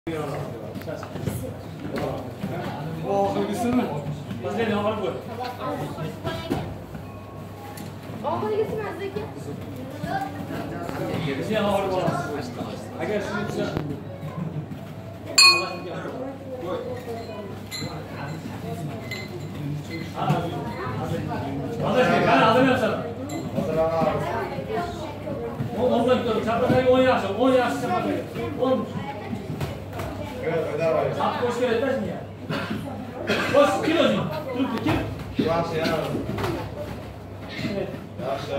Oxirgisimi? Последний oxir bu. Oxirgisimi azizga? Bizni oxir bo'lamiz. Agar shuni desa Hozir qani aldimsan? Ondan çapradagi 10 yaxshi, 10 yaxshi çapradagi. 10. Sap qo'sh kerak da Boş kiloji. Turibdi, kim? Yaxshi, yana. Yaxshi.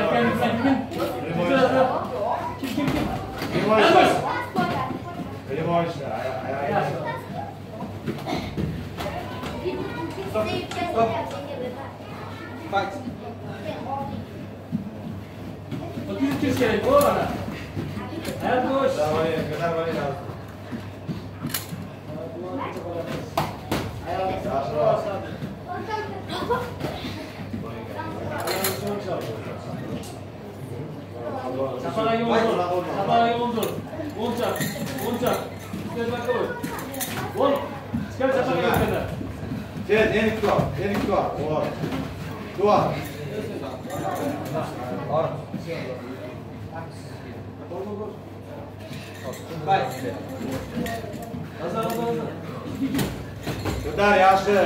Kim? Limon. Fight. Otur kerak bu ana. Hayat boş. Davay, kadar var ya. Çapalagi 10. 10 çap. Çıkar bakalım. 10. Çıkar çapalagi kadar. Gel, yeni kilo. O. Dua. Ar. Bay. Hazır. Kadar yaxshi.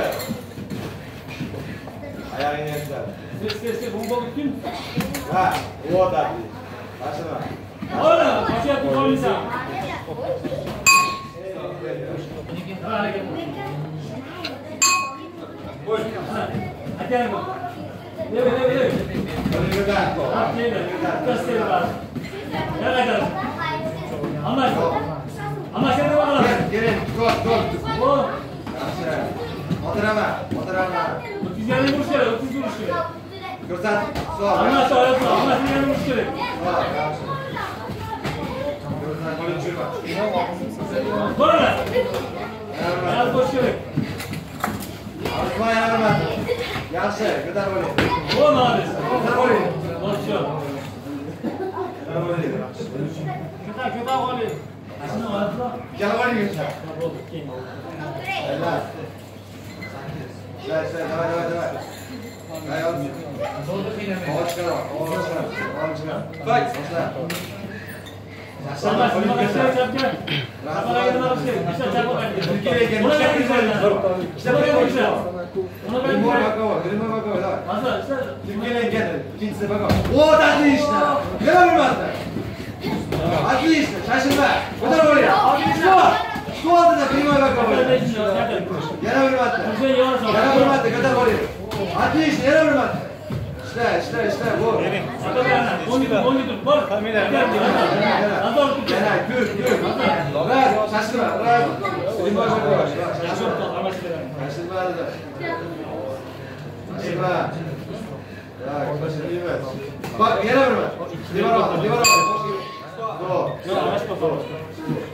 Ayağını yeter. Ses, bomba kim? Ha, o da. Başına. Oğlum, başa koyulsa. Boy. Hadi bak. Ne? Hadi kadar. Hadi göster bak. Ne kadar? Ama sen de bakalım. Gel. Dur. O. Yaxshi. Oturama. 30 yana vuruş kerak, 30 vuruş kerak. Ko'rsat. Sol. Ama sonra ama sen yana vuruş kerak. Yaxshi. Ko'rsat, qo'lini tushirma. Ko'raman. Yana vuruş kerak. Azma yana. Yaxshi, ko'tar bo'ling. O nades. Ko'tar bo'ling. Boşyo. Ko'tar bo'ling. Köta qo'ying. Ashuni oliblar. Kela bo'ling yo'qsa. Bo'ldi, keyin. Hayır. Давай. Hayır. Fight. Sama nima qilishlar chapgan? Chapalaga nima qilishlar? Ishlar chapalaga. Buni qilishlar. Mazza, ishlar. Вот отлично! Отлично! Отлично! Шашинба! Куда говоришь? Что это прямой боковой? Yana vurmadı. Kata vuruyor. Ateş, yana vurmadı. İşte bu. 10 litre. Bak. Yana, gür. Rahat, şaşırma. Rahat. Limon boş. Şaşırma. Ya, şaşırma. Bak, yana vurma. Limon al. Dur.